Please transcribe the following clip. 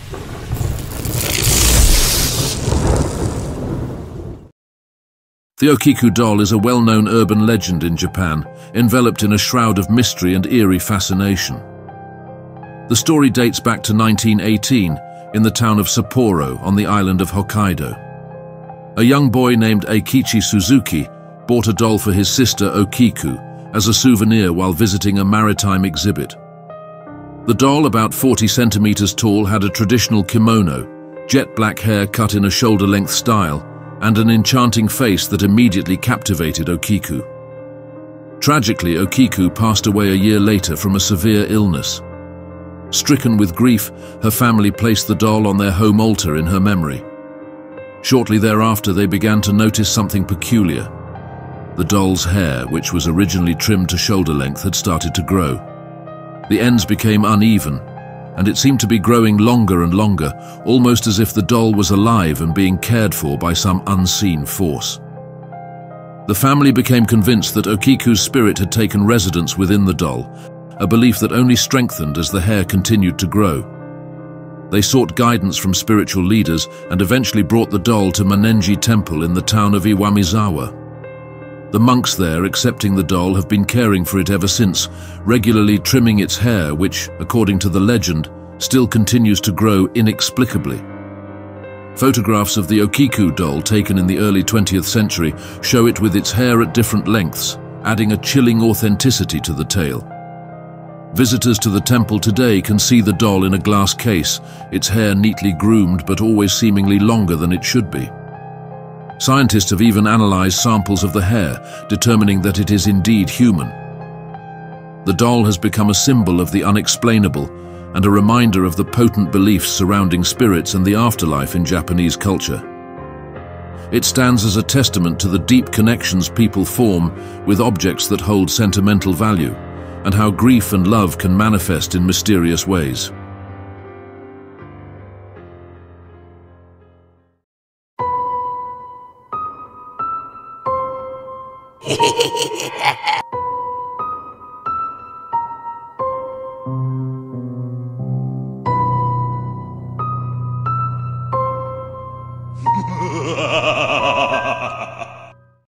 The Okiku Doll is a well-known urban legend in Japan, enveloped in a shroud of mystery and eerie fascination. The story dates back to 1918 in the town of Sapporo on the island of Hokkaido. A young boy named Eikichi Suzuki bought a doll for his sister Okiku as a souvenir while visiting a maritime exhibit. The doll, about 40 centimeters tall, had a traditional kimono, jet black hair cut in a shoulder-length style, and an enchanting face that immediately captivated Okiku. Tragically, Okiku passed away a year later from a severe illness. Stricken with grief, her family placed the doll on their home altar in her memory. Shortly thereafter, they began to notice something peculiar. The doll's hair, which was originally trimmed to shoulder length, had started to grow. The ends became uneven, and it seemed to be growing longer and longer, almost as if the doll was alive and being cared for by some unseen force. The family became convinced that Okiku's spirit had taken residence within the doll, a belief that only strengthened as the hair continued to grow. They sought guidance from spiritual leaders and eventually brought the doll to Mannenji Temple in the town of Iwamizawa. The monks there, accepting the doll, have been caring for it ever since, regularly trimming its hair, which, according to the legend, still continues to grow inexplicably. Photographs of the Okiku doll taken in the early 20th century show it with its hair at different lengths, adding a chilling authenticity to the tale. Visitors to the temple today can see the doll in a glass case, its hair neatly groomed but always seemingly longer than it should be. Scientists have even analyzed samples of the hair, determining that it is indeed human. The doll has become a symbol of the unexplainable and a reminder of the potent beliefs surrounding spirits and the afterlife in Japanese culture. It stands as a testament to the deep connections people form with objects that hold sentimental value, and how grief and love can manifest in mysterious ways.